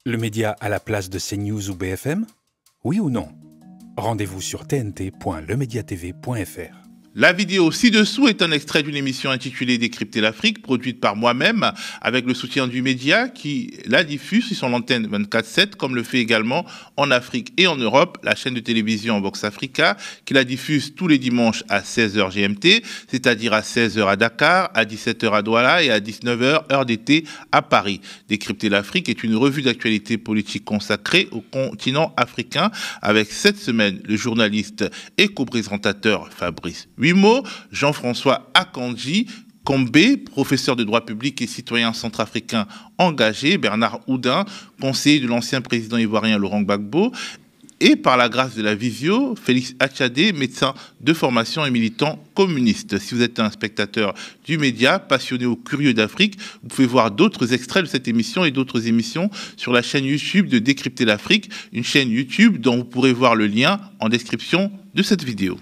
Le média à la place de CNews ou BFM? Oui ou non? Rendez-vous sur tnt.lemediatv.fr. La vidéo ci-dessous est un extrait d'une émission intitulée Décrypter l'Afrique, produite par moi-même, avec le soutien du média qui la diffuse sur son antenne 24/7, comme le fait également en Afrique et en Europe, la chaîne de télévision Vox Africa, qui la diffuse tous les dimanches à 16h GMT, c'est-à-dire à 16h à Dakar, à 17h à Douala et à 19h heure d'été à Paris. Décrypter l'Afrique est une revue d'actualité politique consacrée au continent africain, avec cette semaine le journaliste et co-présentateur Fabrice Huimo, Jean-François Akanji Kombe, professeur de droit public et citoyen centrafricain engagé, Bernard Oudin, conseiller de l'ancien président ivoirien Laurent Gbagbo, et par la grâce de la visio, Félix Achadé, médecin de formation et militant communiste. Si vous êtes un spectateur du média, passionné ou curieux d'Afrique, vous pouvez voir d'autres extraits de cette émission et d'autres émissions sur la chaîne YouTube de Décrypter l'Afrique, une chaîne YouTube dont vous pourrez voir le lien en description de cette vidéo.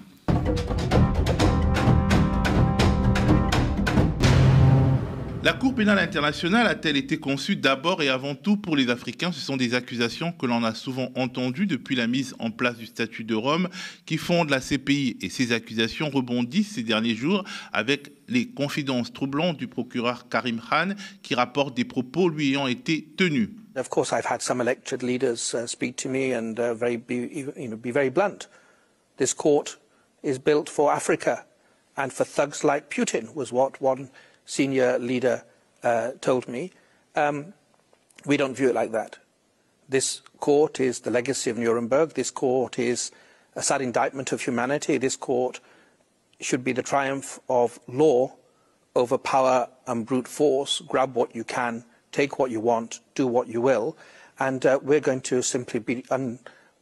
La Cour pénale internationale a-t-elle été conçue d'abord et avant tout pour les Africains? Ce sont des accusations que l'on a souvent entendues depuis la mise en place du statut de Rome qui fonde la CPI. Et ces accusations rebondissent ces derniers jours avec les confidences troublantes du procureur Karim Khan qui rapporte des propos lui ayant été tenus. Of course, I've had some elected leaders speak to me and be very blunt. This court is built for Africa and for thugs like Putin, was what one senior leader told me. We don't view it like that. This court is the legacy of Nuremberg. This court is a sad indictment of humanity. This court should be the triumph of law over power and brute force. Grab what you can, take what you want, do what you will. And we're going to simply be, we're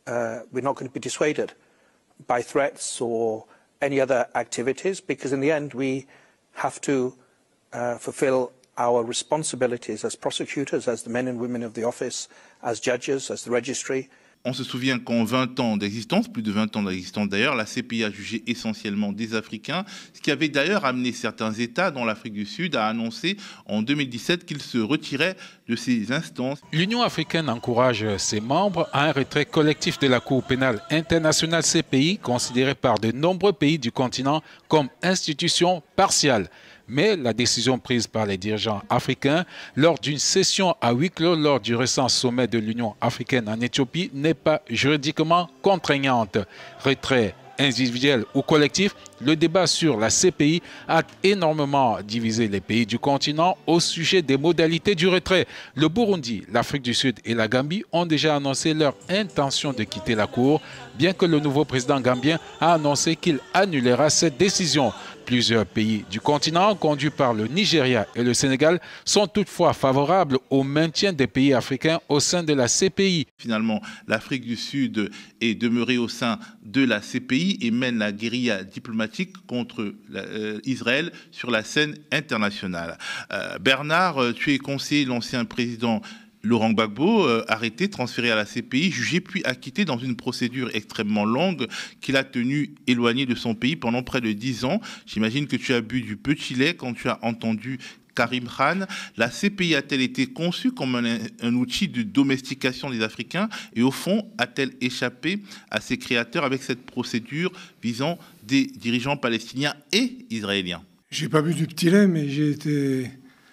not going to be dissuaded by threats or any other activities, because in the end we have to fulfill our responsibilities as prosecutors, as the men and women of the office, as judges, as the registry. On se souvient qu'en 20 ans d'existence, plus de 20 ans d'existence d'ailleurs, la CPI a jugé essentiellement des Africains, ce qui avait d'ailleurs amené certains États, dont l'Afrique du Sud, à annoncer en 2017 qu'ils se retiraient de ces instances. L'Union africaine encourage ses membres à un retrait collectif de la Cour pénale internationale CPI, considérée par de nombreux pays du continent comme institution partiale. Mais la décision prise par les dirigeants africains lors d'une session à huis clos lors du récent sommet de l'Union africaine en Éthiopie n'est pas juridiquement contraignante. Retrait individuel ou collectif, le débat sur la CPI a énormément divisé les pays du continent au sujet des modalités du retrait. Le Burundi, l'Afrique du Sud et la Gambie ont déjà annoncé leur intention de quitter la Cour, bien que le nouveau président gambien a annoncé qu'il annulera cette décision. Plusieurs pays du continent, conduits par le Nigeria et le Sénégal, sont toutefois favorables au maintien des pays africains au sein de la CPI. Finalement, l'Afrique du Sud est demeurée au sein de la CPI et mène la guérilla diplomatique contre Israël sur la scène internationale. Bernard, tu es conseiller de l'ancien président Laurent Gbagbo, arrêté, transféré à la CPI, jugé puis acquitté dans une procédure extrêmement longue qu'il a tenu éloigné de son pays pendant près de 10 ans. J'imagine que tu as bu du petit lait quand tu as entendu Karim Khan. La CPI a-t-elle été conçue comme un outil de domestication des Africains et au fond, a-t-elle échappé à ses créateurs avec cette procédure visant des dirigeants palestiniens et israéliens? J'ai pas bu du petit lait, mais j'ai été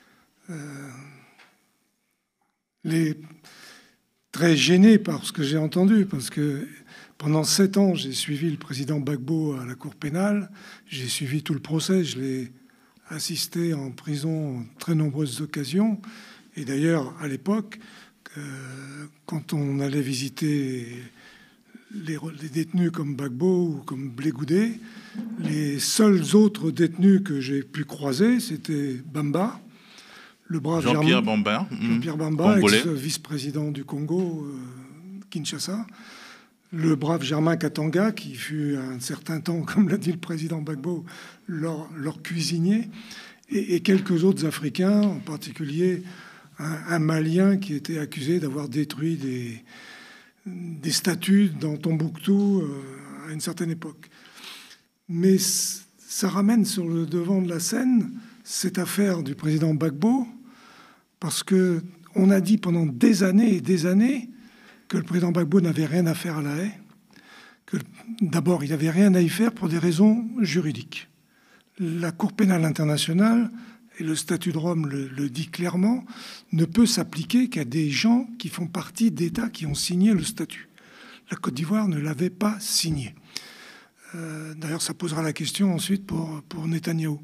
très gêné par ce que j'ai entendu, parce que pendant 7 ans, j'ai suivi le président Gbagbo à la Cour pénale, j'ai suivi tout le procès, je l'ai assisté en prison en très nombreuses occasions, et d'ailleurs, à l'époque, quand on allait visiter les détenus comme Gbagbo ou comme Blé Goudé, les seuls autres détenus que j'ai pu croiser, c'était Bamba, le brave Jean-Pierre Bamba, ex-vice-président du Congo, Kinshasa. Le brave Germain Katanga, qui fut un certain temps, comme l'a dit le président Gbagbo, leur cuisinier. Et quelques autres Africains, en particulier un Malien qui était accusé d'avoir détruit des statues dans Tombouctou à une certaine époque. Mais ça ramène sur le devant de la scène cette affaire du président Gbagbo, parce que on a dit pendant des années et des années que le président Gbagbo n'avait rien à faire à La Haye, que d'abord il n'avait rien à y faire pour des raisons juridiques. La Cour pénale internationale, et le statut de Rome le dit clairement, ne peut s'appliquer qu'à des gens qui font partie d'États qui ont signé le statut. La Côte d'Ivoire ne l'avait pas signé. D'ailleurs, ça posera la question ensuite pour Netanyahou.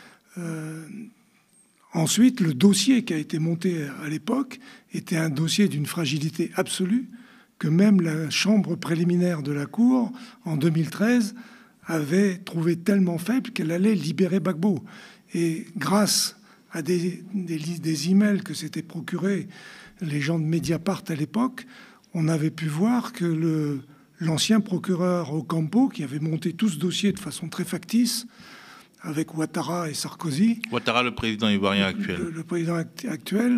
Ensuite, le dossier qui a été monté à l'époque était un dossier d'une fragilité absolue que même la chambre préliminaire de la Cour, en 2013, avait trouvé tellement faible qu'elle allait libérer Gbagbo. Et grâce à des emails que s'étaient procurés les gens de Mediapart à l'époque, on avait pu voir que l'ancien procureur Ocampo, qui avait monté tout ce dossier de façon très factice, avec Ouattara et Sarkozy... Ouattara, le président ivoirien actuel. Le président actuel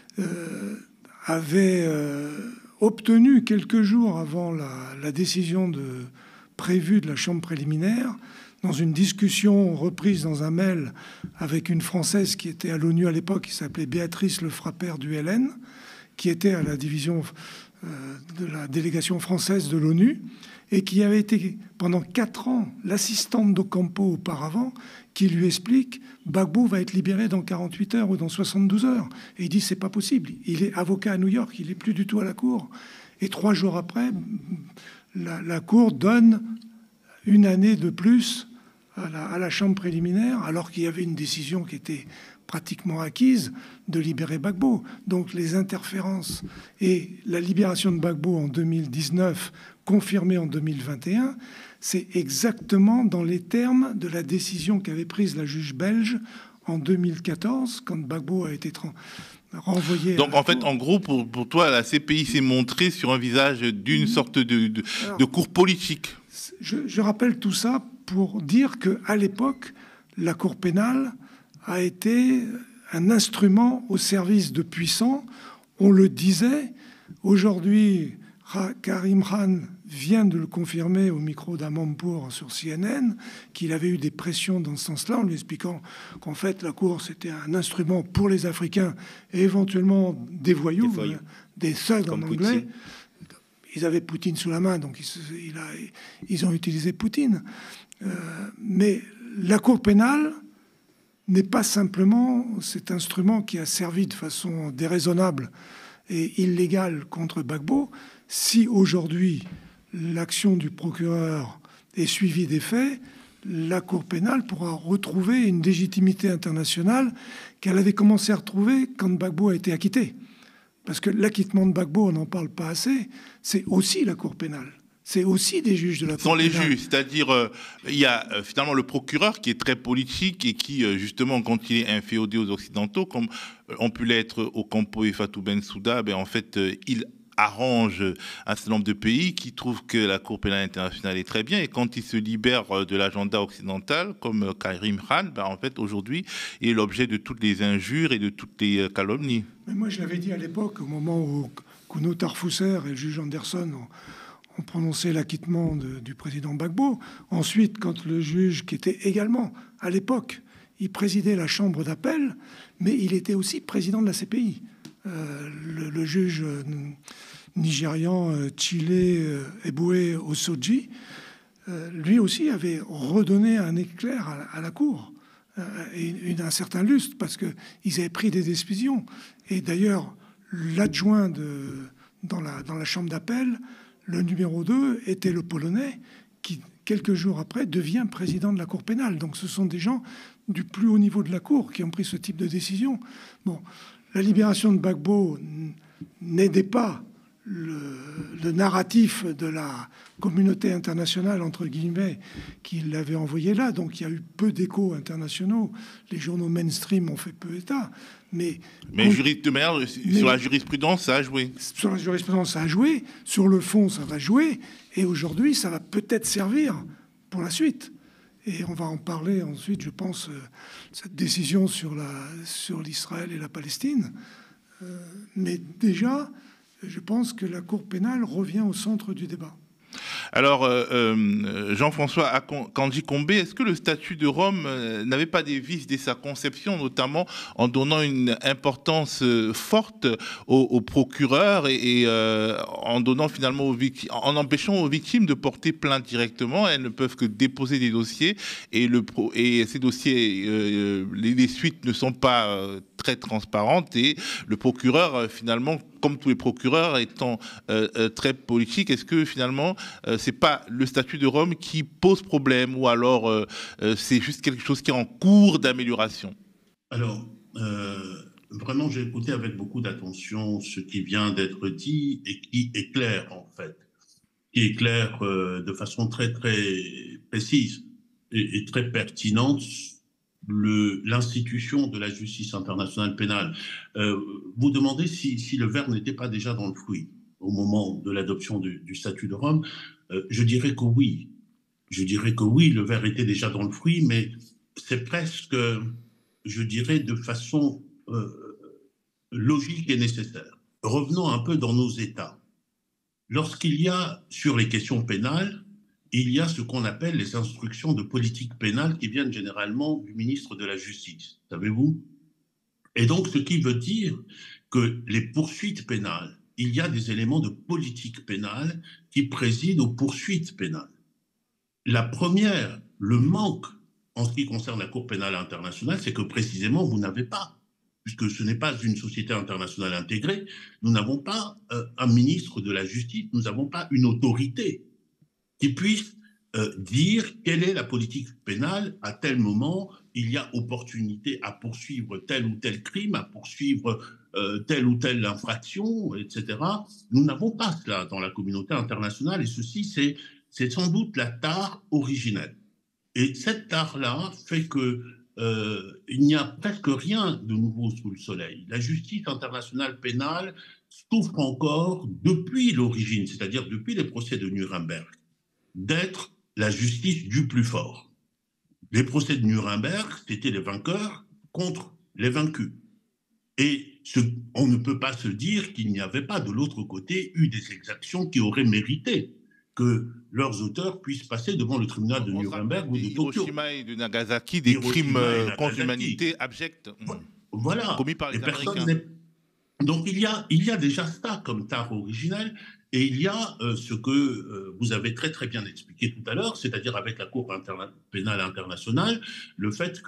avait obtenu quelques jours avant la décision prévue de la chambre préliminaire, dans une discussion reprise dans un mail avec une Française qui était à l'ONU à l'époque, qui s'appelait Béatrice Lefrappert du LN, qui était à la division de la délégation française de l'ONU, et qui avait été pendant 4 ans l'assistante d'Ocampo auparavant, qui lui explique Gbagbo va être libéré dans 48 heures ou dans 72 heures. Et il dit c'est pas possible. Il est avocat à New York, il n'est plus du tout à la Cour. Et 3 jours après, la Cour donne 1 année de plus à la chambre préliminaire, alors qu'il y avait une décision qui était pratiquement acquise de libérer Gbagbo. Donc les interférences et la libération de Gbagbo en 2019, confirmée en 2021, c'est exactement dans les termes de la décision qu'avait prise la juge belge en 2014, quand Gbagbo a été renvoyé. Donc en fait, en gros, pour toi, la CPI s'est montrée sur un visage d'une sorte de cour politique. Je rappelle tout ça pour dire qu'à l'époque, la Cour pénale a été un instrument au service de puissants. On le disait. Aujourd'hui, Karim Khan vient de le confirmer au micro d'Amanpour sur CNN, qu'il avait eu des pressions dans ce sens-là, en lui expliquant qu'en fait, la Cour, c'était un instrument pour les Africains et éventuellement des voyous, des thugs en anglais. Poutine. Ils avaient Poutine sous la main, donc ils ont utilisé Poutine. Mais la Cour pénale n'est pas simplement cet instrument qui a servi de façon déraisonnable et illégale contre Gbagbo. Si aujourd'hui l'action du procureur est suivie des faits, la Cour pénale pourra retrouver une légitimité internationale qu'elle avait commencé à retrouver quand Gbagbo a été acquitté. Parce que l'acquittement de Gbagbo, on n'en parle pas assez, c'est aussi la Cour pénale. C'est aussi des juges de la Cour pénale. Sans les juges, c'est-à-dire il y a finalement le procureur qui est très politique et qui, justement, quand il est inféodé aux Occidentaux, comme on peut l'être Ocampo et Fatou Bensouda, en fait, il arrange un certain nombre de pays qui trouvent que la Cour pénale internationale est très bien, et quand il se libère de l'agenda occidental, comme Karim Khan, en fait, aujourd'hui, il est l'objet de toutes les injures et de toutes les calomnies. Mais moi, je l'avais dit à l'époque, au moment où Kuno Tarfusser et le juge Anderson ont prononcé l'acquittement du président Gbagbo. Ensuite, quand le juge, qui était également, à l'époque, il présidait la chambre d'appel, mais il était aussi président de la CPI. Le juge nigérian Chile Eboué Osoji, lui aussi avait redonné un éclair à la Cour et un certain lustre, parce qu'ils avaient pris des décisions. Et d'ailleurs, l'adjoint dans la chambre d'appel, le numéro 2, était le Polonais, qui, quelques jours après, devient président de la Cour pénale. Donc ce sont des gens du plus haut niveau de la Cour qui ont pris ce type de décision. Bon, la libération de Gbagbo n'aidait pas le narratif de la communauté internationale, entre guillemets, qui l'avait envoyé là. Donc il y a eu peu d'échos internationaux. Les journaux mainstream ont fait peu état. Mais sur la jurisprudence, ça a joué. Sur la jurisprudence, ça a joué. Sur le fond, ça va jouer. Et aujourd'hui, ça va peut-être servir pour la suite. Et on va en parler ensuite, je pense, cette décision sur l'Israël et la Palestine. Mais déjà, je pense que la Cour pénale revient au centre du débat. Alors, Jean-François Kandji-Combé, est-ce que le statut de Rome n'avait pas des vices dès sa conception, notamment en donnant une importance forte aux procureurs et en donnant finalement en empêchant aux victimes de porter plainte directement? Elles ne peuvent que déposer des dossiers et ces dossiers, les suites ne sont pas très transparentes et le procureur finalement, comme tous les procureurs étant très politique, est-ce que finalement c'est pas le statut de Rome qui pose problème ou alors c'est juste quelque chose qui est en cours d'amélioration? Alors, vraiment, j'ai écouté avec beaucoup d'attention ce qui vient d'être dit et qui est clair en fait, qui est clair de façon très très précise et très pertinente. L'institution de la justice internationale pénale. Vous demandez si le verre n'était pas déjà dans le fruit au moment de l'adoption du statut de Rome. Je dirais que oui. Je dirais que oui, le verre était déjà dans le fruit, mais c'est presque, je dirais, de façon logique et nécessaire. Revenons un peu dans nos États. Lorsqu'il y a, sur les questions pénales, il y a ce qu'on appelle les instructions de politique pénale qui viennent généralement du ministre de la Justice, savez-vous? Et donc, ce qui veut dire que les poursuites pénales, il y a des éléments de politique pénale qui président aux poursuites pénales. La première, le manque en ce qui concerne la Cour pénale internationale, c'est que précisément, vous n'avez pas, puisque ce n'est pas une société internationale intégrée, nous n'avons pas un ministre de la Justice, nous n'avons pas une autorité qui puisse dire quelle est la politique pénale à tel moment, il y a opportunité à poursuivre tel ou tel crime, à poursuivre telle ou telle infraction, etc. Nous n'avons pas cela dans la communauté internationale et ceci, c'est sans doute la tare originelle. Et cette tare-là fait que il n'y a presque rien de nouveau sous le soleil. La justice internationale pénale souffre encore depuis l'origine, c'est-à-dire depuis les procès de Nuremberg, d'être la justice du plus fort. Les procès de Nuremberg, c'était les vainqueurs contre les vaincus. Et on ne peut pas se dire qu'il n'y avait pas de l'autre côté eu des exactions qui auraient mérité que leurs auteurs puissent passer devant le tribunal de Nuremberg ou de Tokyo. Hiroshima et de Nagasaki, des crimes contre l'humanité abjects voilà. commis par les Américains. Donc il y a déjà ça comme tare originelle. Et il y a ce que vous avez très très bien expliqué tout à l'heure, c'est-à-dire avec la Cour pénale internationale, le fait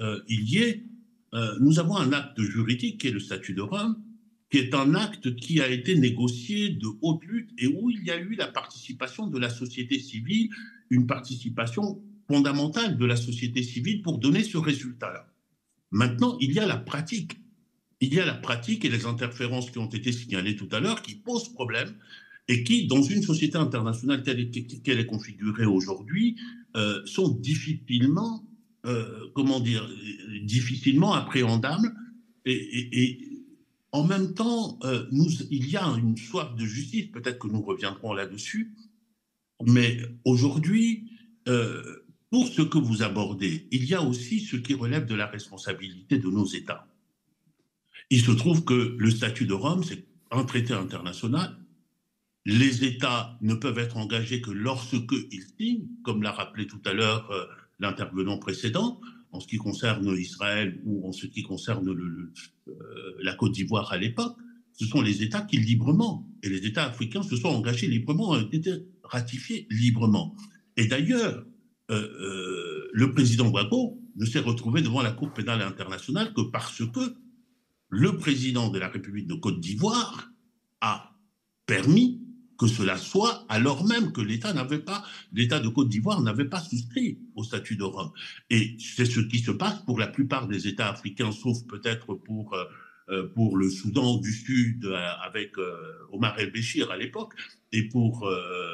nous avons un acte juridique qui est le statut de Rome, qui est un acte qui a été négocié de haute lutte et où il y a eu la participation de la société civile, une participation fondamentale de la société civile pour donner ce résultat-là. Maintenant, il y a la pratique. Il y a la pratique et les interférences qui ont été signalées tout à l'heure qui posent problème et qui, dans une société internationale telle qu'elle est configurée aujourd'hui, sont difficilement, difficilement appréhendables. Et en même temps, il y a une soif de justice, peut-être que nous reviendrons là-dessus, mais aujourd'hui, pour ce que vous abordez, il y a aussi ce qui relève de la responsabilité de nos États. Il se trouve que le statut de Rome, c'est un traité international. Les États ne peuvent être engagés que lorsqu'ils signent, comme l'a rappelé tout à l'heure l'intervenant précédent, en ce qui concerne Israël ou en ce qui concerne la Côte d'Ivoire à l'époque. Ce sont les États qui librement, et les États africains se sont engagés librement, ont été ratifiés librement. Et d'ailleurs, le président Gbagbo ne s'est retrouvé devant la Cour pénale internationale que parce que le président de la République de Côte d'Ivoire a permis que cela soit, alors même que l'État de Côte d'Ivoire n'avait pas souscrit au statut de Rome. Et c'est ce qui se passe pour la plupart des États africains, sauf peut-être pour le Soudan du Sud avec Omar el-Béchir à l'époque, et pour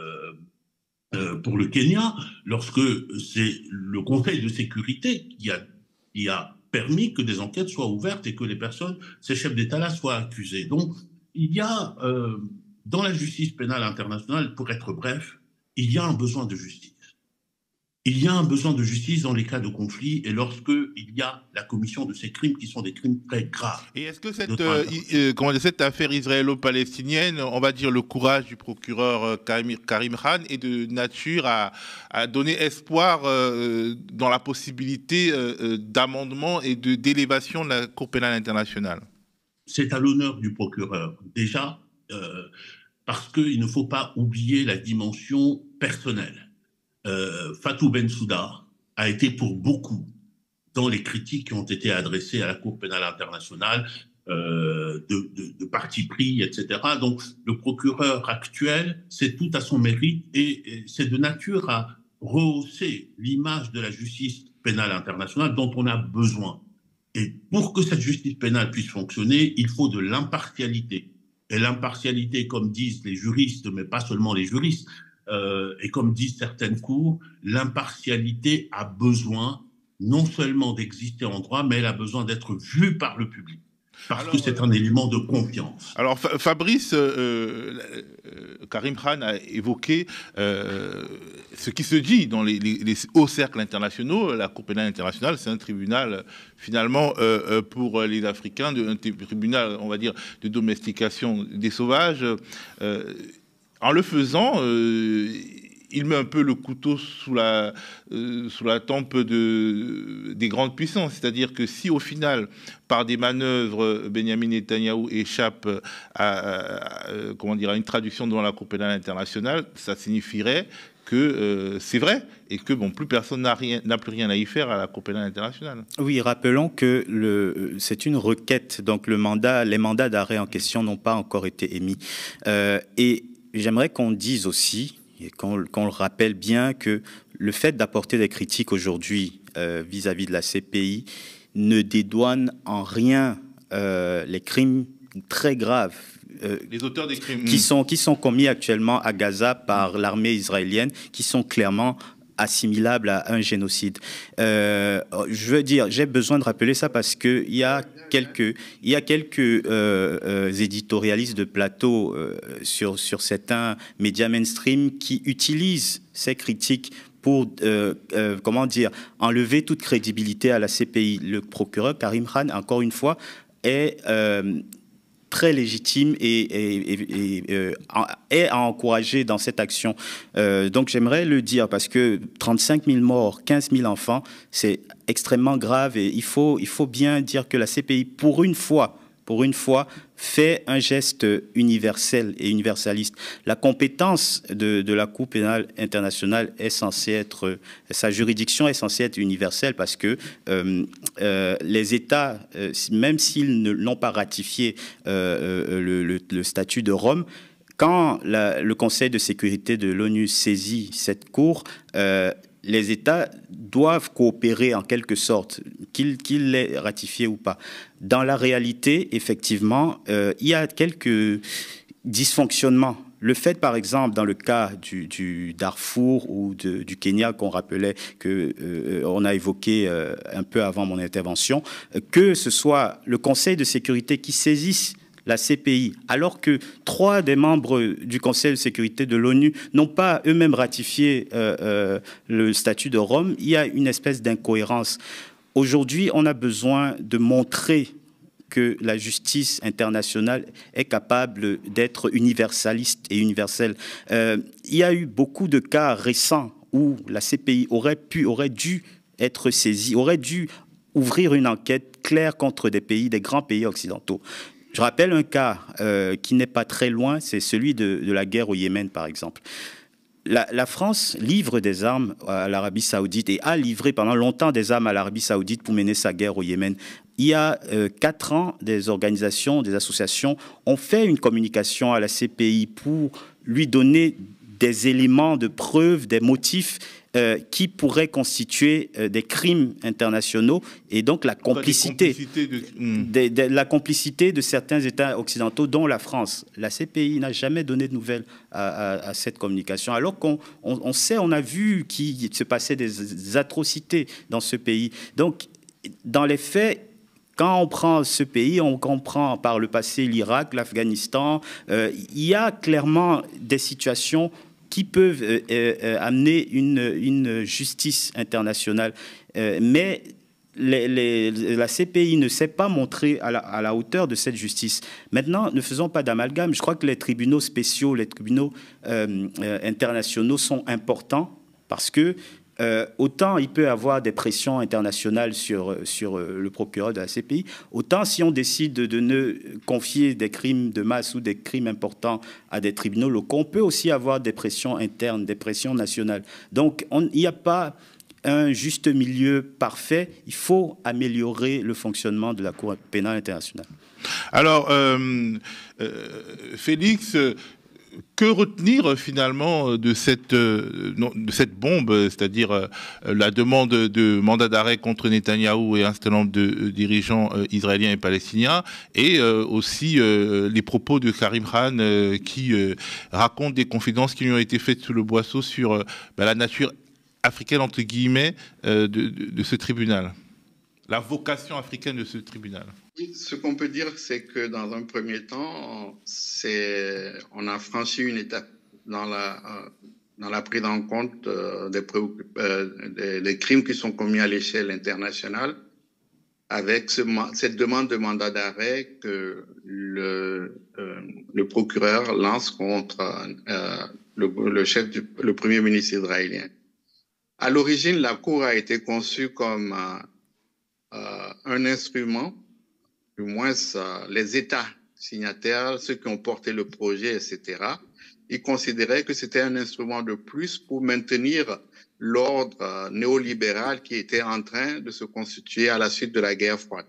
le Kenya, lorsque c'est le Conseil de sécurité qui a permis que des enquêtes soient ouvertes et que ces chefs d'État-là soient accusés. Donc, il y a, dans la justice pénale internationale, pour être bref, il y a un besoin de justice. Il y a un besoin de justice dans les cas de conflit et lorsqu'il y a la commission de ces crimes qui sont des crimes très graves. Et est-ce que cette affaire israélo-palestinienne, on va dire le courage du procureur Karim Khan est de nature à donner espoir dans la possibilité d'amendement et d'élévation de la Cour pénale internationale? C'est à l'honneur du procureur. Déjà, parce qu'il ne faut pas oublier la dimension personnelle. Fatou Bensouda a été pour beaucoup dans les critiques qui ont été adressées à la Cour pénale internationale de parti pris, etc. Donc le procureur actuel, c'est tout à son mérite et c'est de nature à rehausser l'image de la justice pénale internationale dont on a besoin. Et pour que cette justice pénale puisse fonctionner, il faut de l'impartialité. Et l'impartialité, comme disent les juristes, mais pas seulement les juristes, et comme disent certaines cours, l'impartialité a besoin non seulement d'exister en droit, mais elle a besoin d'être vue par le public. Parce que c'est un élément de confiance. Alors Fabrice, Karim Khan a évoqué ce qui se dit dans les hauts cercles internationaux. La Cour pénale internationale, c'est un tribunal finalement pour les Africains, un tribunal, on va dire, de domestication des sauvages. En le faisant, il met un peu le couteau sous la tempe des grandes puissances. C'est-à-dire que si au final, par des manœuvres, Benyamin Netanyahou échappe à une traduction devant la Cour pénale internationale, ça signifierait que c'est vrai et que plus personne n'a plus rien à y faire à la Cour pénale internationale. Oui, rappelons que c'est une requête, donc les mandats d'arrêt en question n'ont pas encore été émis. Et j'aimerais qu'on dise aussi, et qu'on le rappelle bien, que le fait d'apporter des critiques aujourd'hui vis-à-vis de la CPI ne dédouane en rien les crimes très graves les auteurs des crimes qui sont commis actuellement à Gaza par l'armée israélienne, qui sont clairement assimilables à un génocide. Je veux dire, j'ai besoin de rappeler ça parce que il y a quelques éditorialistes de plateau sur certains médias mainstream qui utilisent ces critiques pour, enlever toute crédibilité à la CPI. Le procureur Karim Khan, encore une fois, est très légitime et est à encourager dans cette action. Donc j'aimerais le dire parce que 35 000 morts, 15 000 enfants, c'est extrêmement grave et il faut bien dire que la CPI, pour une fois, fait un geste universel et universaliste. La compétence de la Cour pénale internationale est censée être, sa juridiction est censée être universelle parce que les États, même s'ils ne l'ont pas ratifié le statut de Rome, quand le Conseil de sécurité de l'ONU saisit cette Cour, les États doivent coopérer en quelque sorte, qu'ils l'aient ratifié ou pas. Dans la réalité, effectivement, il y a quelques dysfonctionnements. Le fait, par exemple, dans le cas du Darfour ou du Kenya, qu'on rappelait, on a évoqué un peu avant mon intervention, que ce soit le Conseil de sécurité qui saisisse la CPI, alors que 3 des membres du Conseil de sécurité de l'ONU n'ont pas eux-mêmes ratifié le statut de Rome, il y a une espèce d'incohérence. Aujourd'hui, on a besoin de montrer que la justice internationale est capable d'être universaliste et universelle. Il y a eu beaucoup de cas récents où la CPI aurait dû être saisie, aurait dû ouvrir une enquête claire contre des grands pays occidentaux. Je rappelle un cas qui n'est pas très loin, c'est celui de la guerre au Yémen, par exemple. La France livre des armes à l'Arabie Saoudite et a livré pendant longtemps des armes à l'Arabie Saoudite pour mener sa guerre au Yémen. Il y a 4 ans, des organisations, des associations ont fait une communication à la CPI pour lui donner des éléments de preuve, des motifs qui pourraient constituer des crimes internationaux et donc la complicité de certains États occidentaux, dont la France. La CPI n'a jamais donné de nouvelles à cette communication, alors qu'on sait, on a vu qu'il se passait des atrocités dans ce pays. Donc, dans les faits, quand on prend ce pays, on comprend par le passé l'Irak, l'Afghanistan, il y a clairement des situations qui peuvent amener une justice internationale. Mais la CPI ne s'est pas montrée à la hauteur de cette justice. Maintenant, ne faisons pas d'amalgame. Je crois que les tribunaux spéciaux, les tribunaux internationaux sont importants parce que autant il peut y avoir des pressions internationales sur le procureur de la CPI, autant si on décide de ne confier des crimes de masse ou des crimes importants à des tribunaux locaux, on peut aussi avoir des pressions internes, des pressions nationales. Donc, il n'y a pas un juste milieu parfait. Il faut améliorer le fonctionnement de la Cour pénale internationale. Alors, Félix, que retenir finalement de cette bombe, c'est-à-dire la demande de mandat d'arrêt contre Netanyahou et un certain nombre de dirigeants israéliens et palestiniens, et aussi les propos de Karim Khan qui raconte des confidences qui lui ont été faites sous le boisseau sur la nature africaine, entre guillemets, de ce tribunal, la vocation africaine de ce tribunal. Oui, ce qu'on peut dire, c'est que dans un premier temps, on a franchi une étape dans la prise en compte des crimes qui sont commis à l'échelle internationale, avec cette demande de mandat d'arrêt que le procureur lance contre le premier ministre israélien. À l'origine, la Cour a été conçue comme un instrument, du moins les États signataires, ceux qui ont porté le projet, etc., ils considéraient que c'était un instrument de plus pour maintenir l'ordre néolibéral qui était en train de se constituer à la suite de la guerre froide.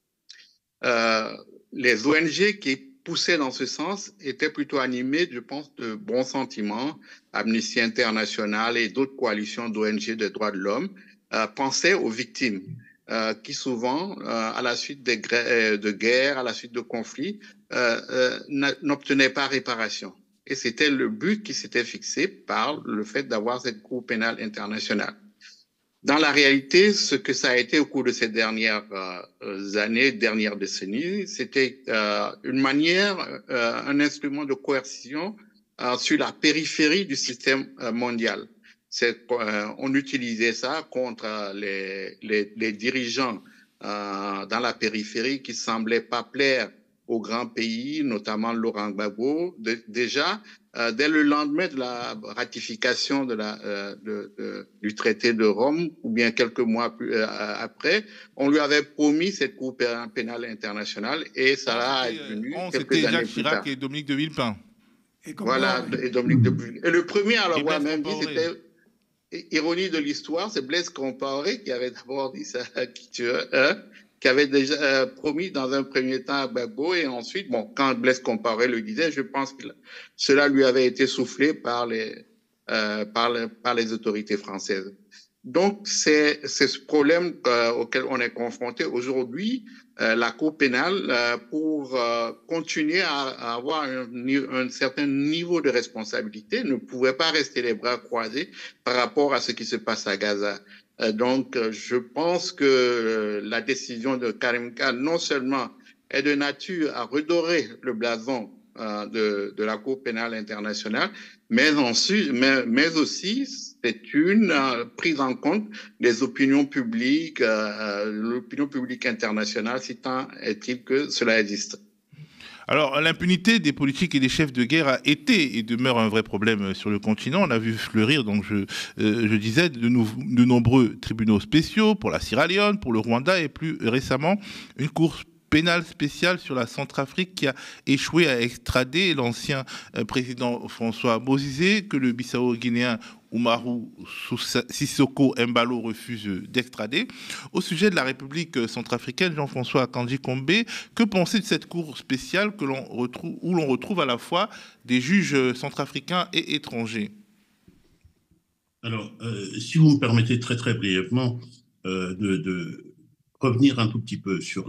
Les ONG qui poussaient dans ce sens étaient plutôt animées, je pense, de bons sentiments. Amnesty International et d'autres coalitions d'ONG de droits de l'homme pensaient aux victimes qui souvent, à la suite de guerres, à la suite de conflits, n'obtenaient pas réparation. Et c'était le but qui s'était fixé par le fait d'avoir cette Cour pénale internationale. Dans la réalité, ce que ça a été au cours de ces dernières années, dernières décennies, c'était une manière, un instrument de coercition sur la périphérie du système mondial. On utilisait ça contre les dirigeants dans la périphérie qui semblaient pas plaire aux grands pays, notamment Laurent Gbagbo. Déjà, dès le lendemain de la ratification du traité de Rome, ou bien quelques mois après, on lui avait promis cette Cour pénale internationale et ça a venu quelques années plus tard. Jacques Chirac et Dominique de Villepin. Voilà, et Dominique de Villepin. Et le premier à l'avoir même dit, c'était ironie de l'histoire, c'est Blaise Compaoré qui avait d'abord dit ça, qui avait déjà promis dans un premier temps à Gbagbo, et ensuite, bon, quand Blaise Compaoré le disait, je pense que cela lui avait été soufflé par les autorités françaises. Donc, c'est ce problème auquel on est confronté aujourd'hui. La Cour pénale, pour continuer à avoir un certain niveau de responsabilité, ne pouvait pas rester les bras croisés par rapport à ce qui se passe à Gaza. Donc, je pense que la décision de Karim Khan, non seulement est de nature à redorer le blason de la Cour pénale internationale, mais aussi c'est une prise en compte des opinions publiques, l'opinion publique internationale, si tant est-il que cela existe. Alors, l'impunité des politiques et des chefs de guerre a été et demeure un vrai problème sur le continent. On a vu fleurir, donc je disais, de nombreux tribunaux spéciaux pour la Sierra Leone, pour le Rwanda, et plus récemment, une cour pénale spéciale sur la Centrafrique qui a échoué à extrader l'ancien président François Bozizé, que le Bissau-Guinéen Umaru Sissoko Embalo refuse d'extrader. Au sujet de la République centrafricaine, Jean-François Kandji-Kombe, que penser de cette cour spéciale où l'on retrouve à la fois des juges centrafricains et étrangers? Alors, si vous me permettez très très brièvement de revenir un tout petit peu sur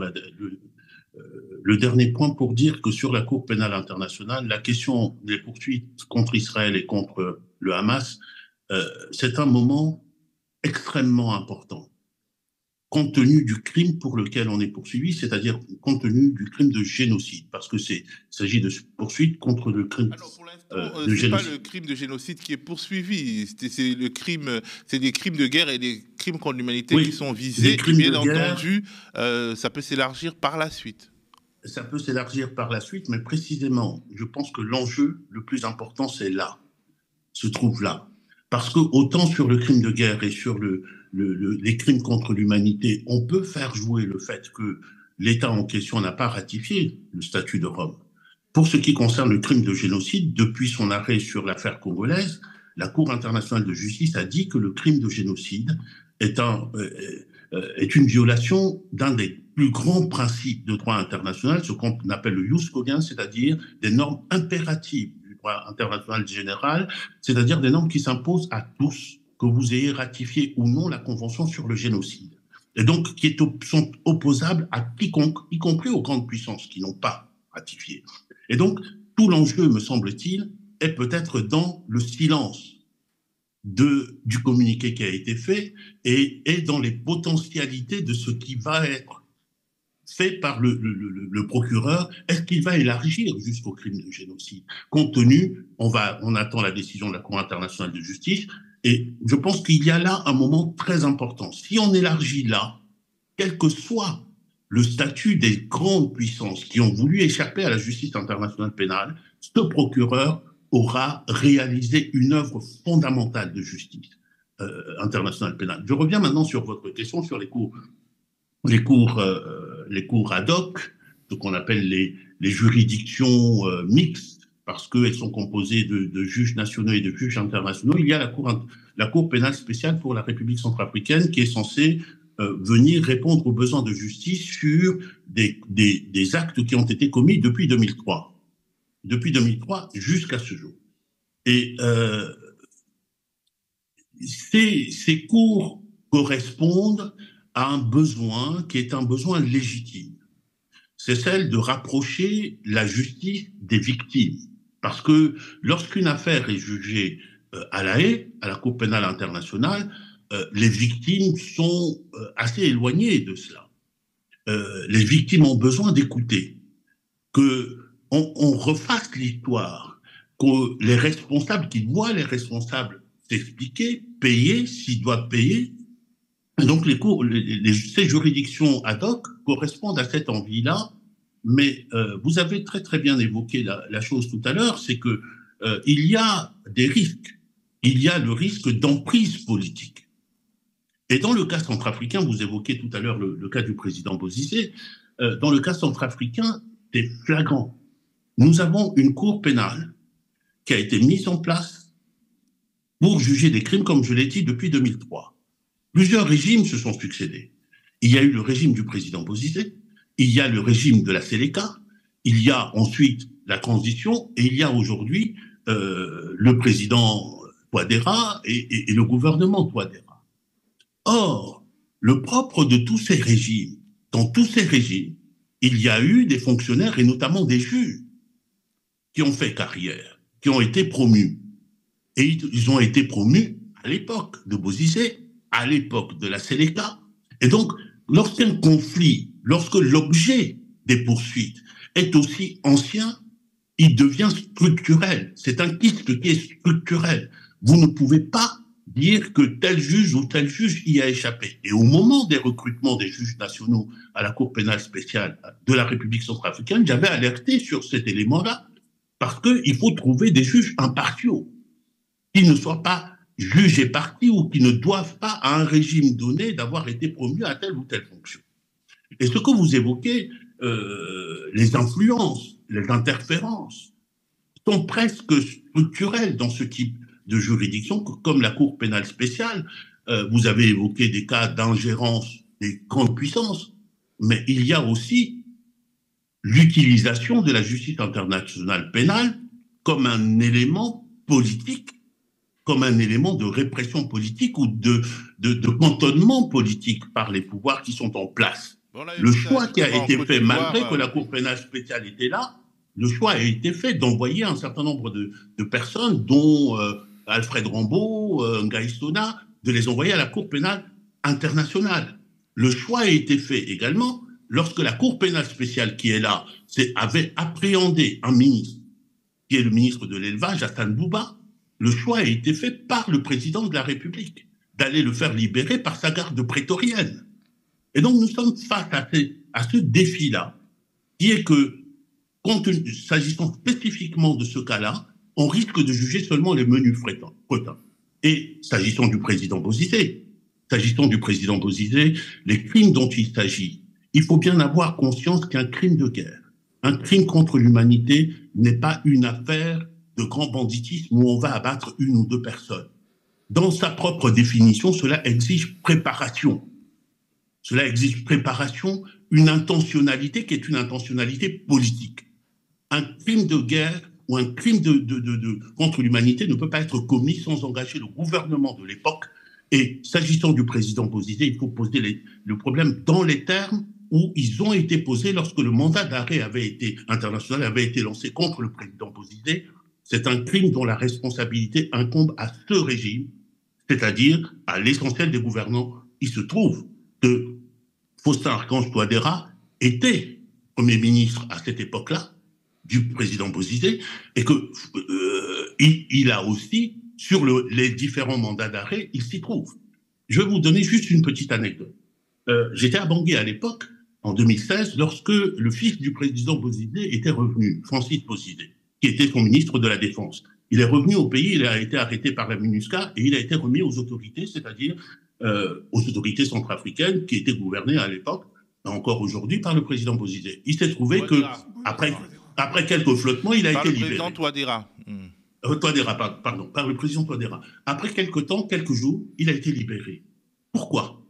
le dernier point pour dire que sur la Cour pénale internationale, la question des poursuites contre Israël et contre le Hamas, c'est un moment extrêmement important. compte tenu du crime pour lequel on est poursuivi, c'est-à-dire compte tenu du crime de génocide, parce que s'agit de poursuite contre le crime de génocide. C'est pas le crime de génocide qui est poursuivi, c'est le crime, c'est des crimes de guerre et des crimes contre l'humanité qui sont visés. Et bien entendu, ça peut s'élargir par la suite. Ça peut s'élargir par la suite, mais précisément, je pense que l'enjeu le plus important, se trouve là. Parce que autant sur le crime de guerre et sur les crimes contre l'humanité, on peut faire jouer le fait que l'État en question n'a pas ratifié le statut de Rome. Pour ce qui concerne le crime de génocide, depuis son arrêt sur l'affaire congolaise, la Cour internationale de justice a dit que le crime de génocide est une violation d'un des plus grands principes de droit international, ce qu'on appelle le jus cogens, c'est-à-dire des normes impératives du droit international général, c'est-à-dire des normes qui s'imposent à tous, que vous ayez ratifié ou non la Convention sur le génocide, et donc qui sont opposables à quiconque, y compris aux grandes puissances qui n'ont pas ratifié. Et donc, tout l'enjeu, me semble-t-il, est peut-être dans le silence du communiqué qui a été fait et dans les potentialités de ce qui va être fait par le procureur. Est-ce qu'il va élargir jusqu'au crime de génocide? Compte tenu, on attend la décision de la Cour internationale de justice, et je pense qu'il y a là un moment très important. Si on élargit là, quel que soit le statut des grandes puissances qui ont voulu échapper à la justice internationale pénale, ce procureur aura réalisé une œuvre fondamentale de justice internationale pénale. Je reviens maintenant sur votre question sur les cours ad hoc, ce qu'on appelle les juridictions mixtes, parce qu'elles sont composées de juges nationaux et de juges internationaux. Il y a la Cour pénale spéciale pour la République centrafricaine qui est censée venir répondre aux besoins de justice sur des actes qui ont été commis depuis 2003. Depuis 2003 jusqu'à ce jour. Et ces cours correspondent à un besoin qui est un besoin légitime. C'est celle de rapprocher la justice des victimes. Parce que lorsqu'une affaire est jugée à La Haye, à la Cour pénale internationale, les victimes sont assez éloignées de cela. Les victimes ont besoin d'écouter, qu'on refasse l'histoire, que les responsables, qu'ils voient les responsables s'expliquer, payer s'ils doivent payer. Et donc ces juridictions ad hoc correspondent à cette envie-là, mais vous avez très très bien évoqué la chose tout à l'heure, c'est que il y a des risques. Il y a le risque d'emprise politique. Et dans le cas centrafricain, vous évoquez tout à l'heure le cas du président Bozizé, dans le cas centrafricain, c'est flagrant. Nous avons une cour pénale qui a été mise en place pour juger des crimes, comme je l'ai dit, depuis 2003. Plusieurs régimes se sont succédés. Il y a eu le régime du président Bozizé, il y a le régime de la Séléka, il y a ensuite la transition, et il y a aujourd'hui le président Touadéra et le gouvernement Touadéra. Or, le propre de tous ces régimes, dans tous ces régimes, il y a eu des fonctionnaires, et notamment des juges, qui ont fait carrière, qui ont été promus. Et ils ont été promus à l'époque de Bozizé, à l'époque de la Séléka. Et donc, lorsqu'un conflit, lorsque l'objet des poursuites est aussi ancien, il devient structurel. C'est un kyste qui est structurel. Vous ne pouvez pas dire que tel juge ou tel juge y a échappé. Et au moment des recrutements des juges nationaux à la Cour pénale spéciale de la République centrafricaine, j'avais alerté sur cet élément-là, parce qu'il faut trouver des juges impartiaux, qui ne soient pas juges et partis ou qui ne doivent pas à un régime donné d'avoir été promus à telle ou telle fonction. Et ce que vous évoquez, les influences, les interférences, sont presque structurelles dans ce type de juridiction, comme la Cour pénale spéciale. Vous avez évoqué des cas d'ingérence des grandes puissances, mais il y a aussi l'utilisation de la justice internationale pénale comme un élément politique, comme un élément de répression politique ou de cantonnement politique par les pouvoirs qui sont en place. Bon, là, le choix qui a été fait, malgré que la Cour pénale spéciale était là, le choix a été fait d'envoyer un certain nombre de personnes, dont Alfred Rambaud, Ngaï Sona, de les envoyer à la Cour pénale internationale. le choix a été fait également lorsque la Cour pénale spéciale qui est là avait appréhendé un ministre, qui est le ministre de l'Élevage, Hassan Bouba. Le choix a été fait par le président de la République d'aller le faire libérer par sa garde prétorienne. Et donc nous sommes face à ce défi-là, qui est que, s'agissant spécifiquement de ce cas-là, on risque de juger seulement les menus fretins. Et s'agissant du président Bozizé, les crimes dont il s'agit, il faut bien avoir conscience qu'un crime de guerre, un crime contre l'humanité n'est pas une affaire de grand banditisme où on va abattre une ou deux personnes. Dans sa propre définition, cela exige préparation. Cela exige préparation, une intentionnalité qui est une intentionnalité politique. Un crime de guerre ou un crime contre l'humanité ne peut pas être commis sans engager le gouvernement de l'époque. Et s'agissant du président Bozizé, il faut poser le problème dans les termes où ils ont été posés lorsque le mandat d'arrêt international avait été lancé contre le président Bozizé. C'est un crime dont la responsabilité incombe à ce régime, c'est-à-dire à l'essentiel des gouvernants. Il se trouve que Faustin Archange Touadéra était Premier ministre à cette époque-là, du président Bozizé, et qu'il a aussi, sur les différents mandats d'arrêt, il s'y trouve. Je vais vous donner juste une petite anecdote. J'étais à Bangui à l'époque, en 2016, lorsque le fils du président Bozizé était revenu, Francis Bozizé, qui était son ministre de la Défense. Il est revenu au pays, il a été arrêté par la MINUSCA et il a été remis aux autorités, c'est-à-dire aux autorités centrafricaines qui étaient gouvernées à l'époque, encore aujourd'hui, par le président Bozizé. Il s'est trouvé que, après quelques flottements, il a été libéré. Par le président Touadéra. Par le président Touadéra. Après quelques jours, il a été libéré. Pourquoi?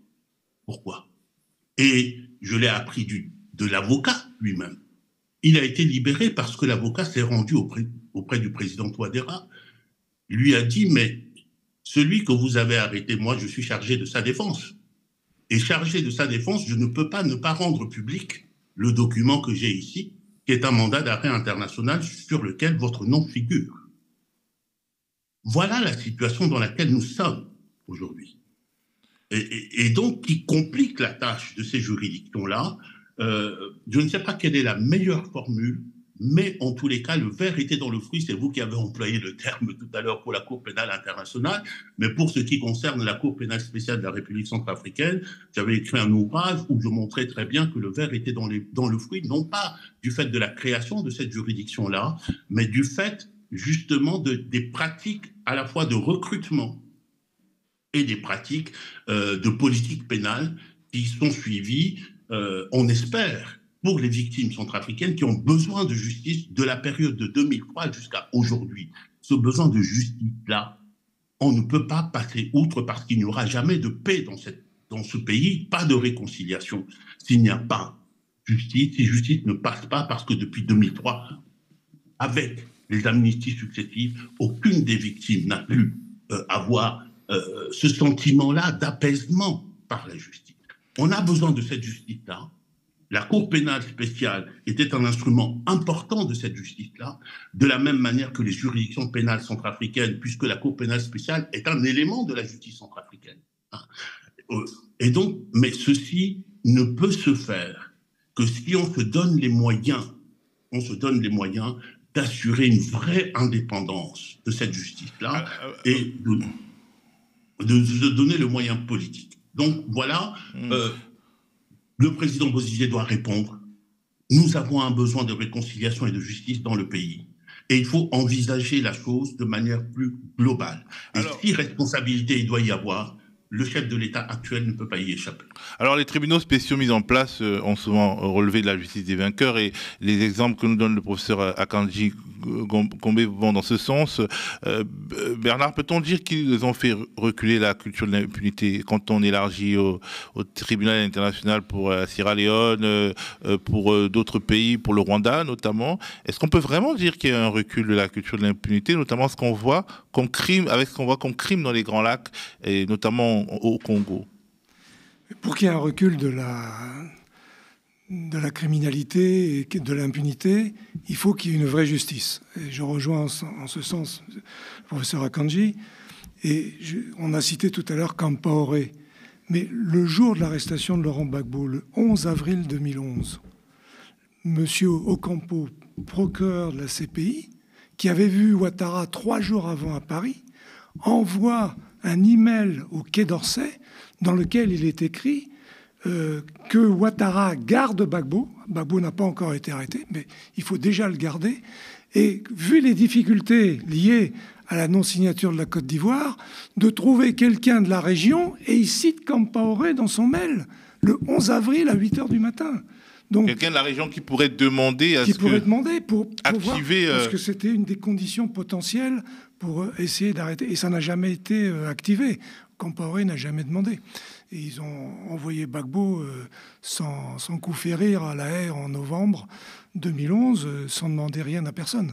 Et je l'ai appris de l'avocat lui-même. Il a été libéré parce que l'avocat s'est rendu auprès du président Touadéra, lui a dit, mais celui que vous avez arrêté, moi je suis chargé de sa défense. Et chargé de sa défense, je ne peux pas ne pas rendre public le document que j'ai ici, qui est un mandat d'arrêt international sur lequel votre nom figure. Voilà la situation dans laquelle nous sommes aujourd'hui. Et donc, qui complique la tâche de ces juridictions-là. Je ne sais pas quelle est la meilleure formule, mais en tous les cas, le verre était dans le fruit. C'est vous qui avez employé le terme tout à l'heure pour la Cour pénale internationale. Mais pour ce qui concerne la Cour pénale spéciale de la République centrafricaine, j'avais écrit un ouvrage où je montrais très bien que le verre était dans le fruit, non pas du fait de la création de cette juridiction-là, mais du fait justement des pratiques à la fois de recrutement et des pratiques de politique pénale qui sont suivies, on espère, pour les victimes centrafricaines qui ont besoin de justice de la période de 2003 jusqu'à aujourd'hui. Ce besoin de justice-là, on ne peut pas passer outre parce qu'il n'y aura jamais de paix dans ce pays, pas de réconciliation. S'il n'y a pas justice, si justice ne passe pas parce que depuis 2003, avec les amnisties successives, aucune des victimes n'a pu avoir ce sentiment-là d'apaisement par la justice. On a besoin de cette justice-là. La Cour pénale spéciale était un instrument important de cette justice-là, de la même manière que les juridictions pénales centrafricaines, puisque la Cour pénale spéciale est un élément de la justice centrafricaine. Et donc, mais ceci ne peut se faire que si on se donne les moyens, d'assurer une vraie indépendance de cette justice-là et de se donner le moyen politique. Donc voilà, le président Bozizé doit répondre. Nous avons un besoin de réconciliation et de justice dans le pays. Et il faut envisager la chose de manière plus globale. Et si responsabilité il doit y avoir, le chef de l'État actuel ne peut pas y échapper. Alors, les tribunaux spéciaux mis en place ont souvent relevé de la justice des vainqueurs et les exemples que nous donne le professeur Akanji Gombe vont dans ce sens. Bernard, peut-on dire qu'ils ont fait reculer la culture de l'impunité quand on élargit au tribunal international pour la Sierra Leone, pour d'autres pays, pour le Rwanda notamment? Est-ce qu'on peut vraiment dire qu'il y a un recul de la culture de l'impunité, notamment ce qu'on voit comme crime, avec ce qu'on voit comme crime dans les Grands Lacs et notamment au Congo? Pour qu'il y ait un recul de la criminalité et de l'impunité, il faut qu'il y ait une vraie justice. Et je rejoins en ce sens le professeur Akanji. Et on a cité tout à l'heure Campaoré. Mais le jour de l'arrestation de Laurent Gbagbo, le 11 avril 2011, M. Ocampo, procureur de la CPI, qui avait vu Ouattara 3 jours avant à Paris, envoie un email au Quai d'Orsay dans lequel il est écrit que Ouattara garde Gbagbo. Gbagbo n'a pas encore été arrêté, mais il faut déjà le garder. Et vu les difficultés liées à la non-signature de la Côte d'Ivoire, de trouver quelqu'un de la région, et il cite Compaoré dans son mail, le 11 avril à 8h du matin. Donc, quelqu'un de la région qui pourrait demander pour activer... parce que c'était une des conditions potentielles pour essayer d'arrêter. Et ça n'a jamais été activé. Compaoré n'a jamais demandé. Et ils ont envoyé Gbagbo sans coup férir à La Haye en novembre 2011, sans demander rien à personne.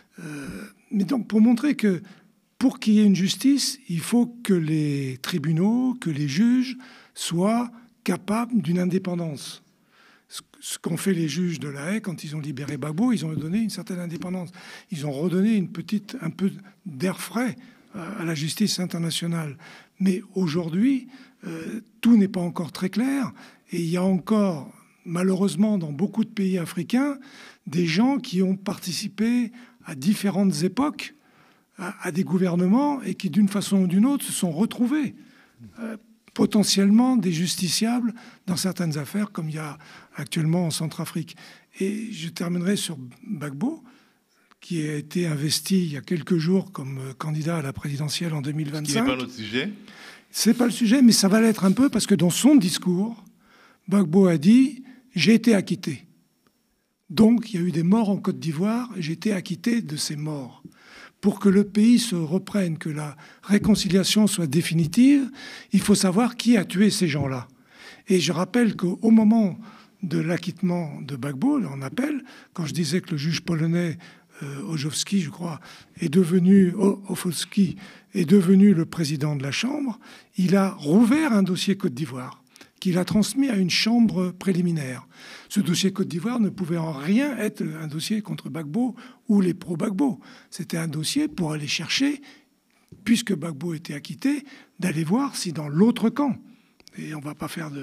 Mais donc, pour montrer que pour qu'il y ait une justice, il faut que les tribunaux, que les juges soient capables d'une indépendance. Ce qu'ont fait les juges de La Haye quand ils ont libéré Gbagbo, ils ont donné une certaine indépendance. Ils ont redonné un peu d'air frais à la justice internationale. Mais aujourd'hui, tout n'est pas encore très clair. Et il y a encore, malheureusement, dans beaucoup de pays africains, des gens qui ont participé à différentes époques à des gouvernements et qui, d'une façon ou d'une autre, se sont retrouvés potentiellement des justiciables dans certaines affaires, comme il y a actuellement en Centrafrique. Et je terminerai sur Gbagbo, qui a été investi il y a quelques jours comme candidat à la présidentielle en 2025. Ce qui n'est pas notre sujet. C'est pas le sujet, mais ça va l'être un peu, parce que dans son discours, Gbagbo a dit « J'ai été acquitté ». Donc, il y a eu des morts en Côte d'Ivoire, et j'ai été acquitté de ces morts. Pour que le pays se reprenne, que la réconciliation soit définitive, il faut savoir qui a tué ces gens-là. Et je rappelle qu'au moment de l'acquittement de Gbagbo, en appel, quand je disais que le juge polonais Ochowski, je crois, Ochowski est devenu le président de la Chambre, il a rouvert un dossier Côte d'Ivoire qu'il a transmis à une chambre préliminaire. Ce dossier Côte d'Ivoire ne pouvait en rien être un dossier contre Gbagbo ou les pro-Gbagbo. C'était un dossier pour aller chercher, puisque Gbagbo était acquitté, d'aller voir si dans l'autre camp, et on ne va pas faire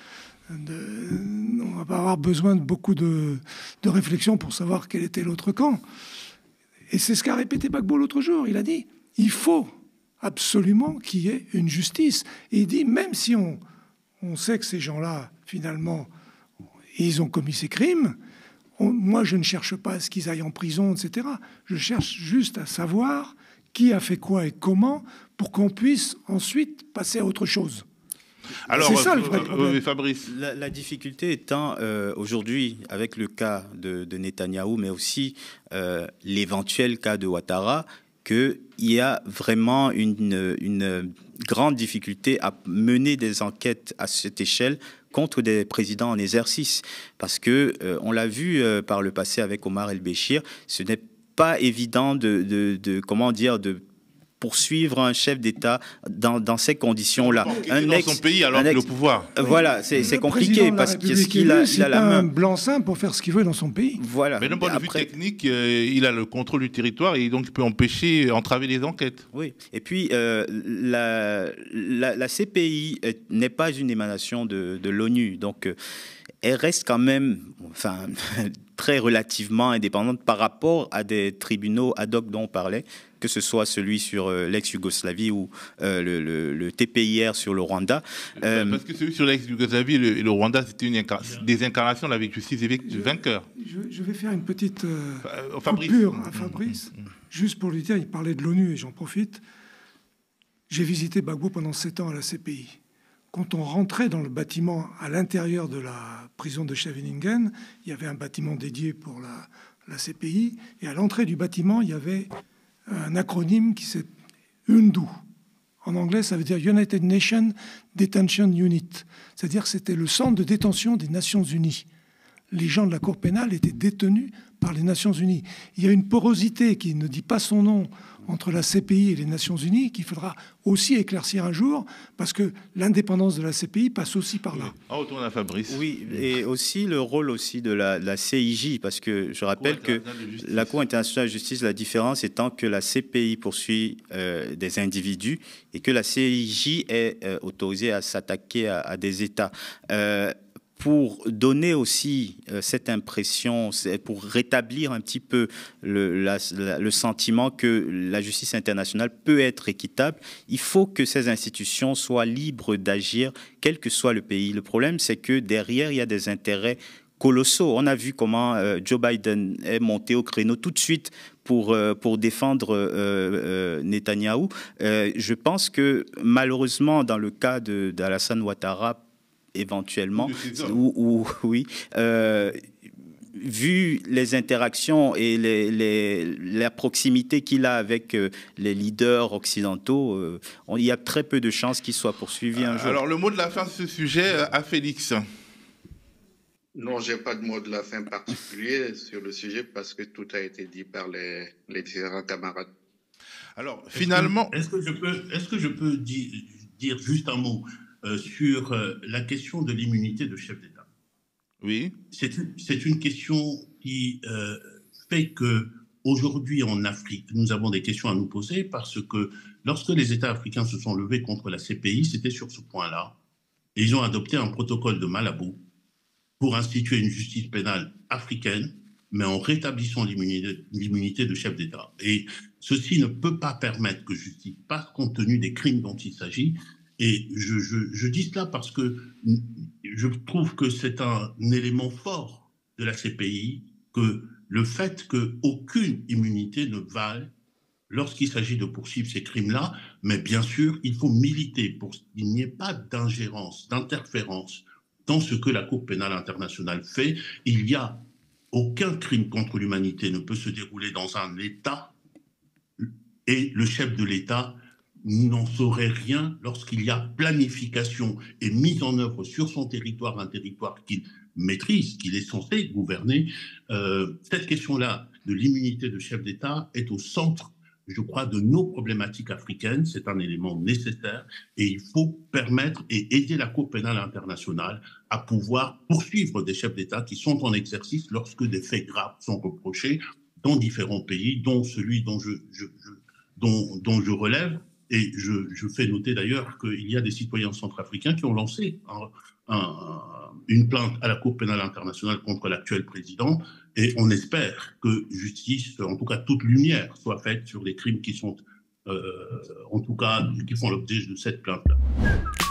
on va pas avoir besoin de beaucoup de réflexion pour savoir quel était l'autre camp. Et c'est ce qu'a répété Gbagbo l'autre jour. Il a dit, il faut absolument qu'il y ait une justice. Et il dit, même si on sait que ces gens-là, finalement, ils ont commis ces crimes, moi, je ne cherche pas à ce qu'ils aillent en prison, etc. Je cherche juste à savoir qui a fait quoi et comment pour qu'on puisse ensuite passer à autre chose. Alors, c'est ça le vrai problème. Fabrice. La difficulté étant aujourd'hui, avec le cas de Netanyahou, mais aussi l'éventuel cas de Ouattara, qu'il y a vraiment une grande difficulté à mener des enquêtes à cette échelle contre des présidents en exercice. Parce que, on l'a vu par le passé avec Omar El-Béchir, ce n'est pas évident de poursuivre un chef d'État dans ces conditions-là. Dans son pays alors le pouvoir. Voilà, c'est compliqué parce qu'il a la main. Un blanc-seing pour faire ce qu'il veut dans son pays. Voilà. Mais d'un point de vue technique, il a le contrôle du territoire et donc il peut entraver les enquêtes. Oui. Et puis la CPI n'est pas une émanation de l'ONU, donc elle reste quand même, très relativement indépendante par rapport à des tribunaux ad hoc dont on parlait, que ce soit celui sur l'ex-Yougoslavie ou le TPIR sur le Rwanda. Parce que celui sur l'ex-Yougoslavie et le Rwanda, c'était des incarnations de la justice vainqueur. Je vais faire une petite Fabrice. coupure à Fabrice, juste pour lui dire, il parlait de l'ONU et j'en profite. J'ai visité Gbagbo pendant 7 ans à la CPI. Quand on rentrait dans le bâtiment à l'intérieur de la prison de Scheveningen, il y avait un bâtiment dédié pour la CPI, et à l'entrée du bâtiment, il y avait un acronyme qui s'est UNDU. En anglais, ça veut dire United Nations Detention Unit. C'est-à-dire que c'était le centre de détention des Nations Unies. les gens de la Cour pénale étaient détenus par les Nations Unies. Il y a une porosité qui ne dit pas son nom entre la CPI et les Nations Unies qu'il faudra aussi éclaircir un jour, parce que l'indépendance de la CPI passe aussi par là. On retourne à Fabrice. Oui, et aussi le rôle aussi de la CIJ, parce que je rappelle que la Cour internationale de justice, la différence étant que la CPI poursuit des individus et que la CIJ est autorisée à s'attaquer à des États. Pour donner aussi cette impression, pour rétablir un petit peu le sentiment que la justice internationale peut être équitable, il faut que ces institutions soient libres d'agir, quel que soit le pays. Le problème, c'est que derrière, il y a des intérêts colossaux. On a vu comment Joe Biden est monté au créneau tout de suite pour défendre Netanyahou. Je pense que malheureusement, dans le cas d'Alassane Ouattara, éventuellement, oui, vu les interactions et la proximité qu'il a avec les leaders occidentaux, il y a très peu de chances qu'il soit poursuivi un jour. Alors, le mot de la fin de ce sujet à Félix. Non, je n'ai pas de mot de la fin particulier sur le sujet parce que tout a été dit par les différents camarades. Alors, finalement... Est-ce que je peux dire juste un mot sur la question de l'immunité de chef d'État? Oui. C'est une question qui fait qu'aujourd'hui en Afrique, nous avons des questions à nous poser parce que lorsque les États africains se sont levés contre la CPI, c'était sur ce point-là. Et ils ont adopté un protocole de Malabo pour instituer une justice pénale africaine, mais en rétablissant l'immunité de chef d'État. Et ceci ne peut pas permettre que justice passe compte tenu des crimes dont il s'agit. Et je dis cela parce que je trouve que c'est un élément fort de la CPI, que le fait qu'aucune immunité ne vale lorsqu'il s'agit de poursuivre ces crimes-là, mais bien sûr, il faut militer pour qu'il n'y ait pas d'ingérence, d'interférence dans ce que la Cour pénale internationale fait. Il n'y a aucun crime contre l'humanité ne peut se dérouler dans un État et le chef de l'État n'en saurait rien lorsqu'il y a planification et mise en œuvre sur son territoire, un territoire qu'il maîtrise, qu'il est censé gouverner. Cette question-là de l'immunité de chef d'État est au centre, je crois, de nos problématiques africaines. C'est un élément nécessaire et il faut permettre et aider la Cour pénale internationale à pouvoir poursuivre des chefs d'État qui sont en exercice lorsque des faits graves sont reprochés dans différents pays, dont celui dont je relève. Et je fais noter d'ailleurs qu'il y a des citoyens centrafricains qui ont lancé une plainte à la Cour pénale internationale contre l'actuel président. Et on espère que justice, en tout cas toute lumière, soit faite sur les crimes qui sont, en tout cas, qui font l'objet de cette plainte-là.